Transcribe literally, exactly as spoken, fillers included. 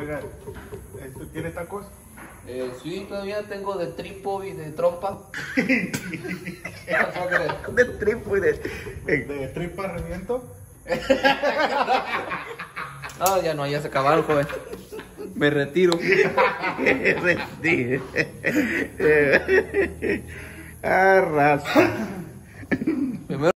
Oiga, ¿esto tiene tacos? Eh, sí, todavía tengo de tripo y de trompa. De tripo y de... ¿De tripa reviento? Ah, ya no, ya se acabaron, joven. Me retiro. Arrasa. Primero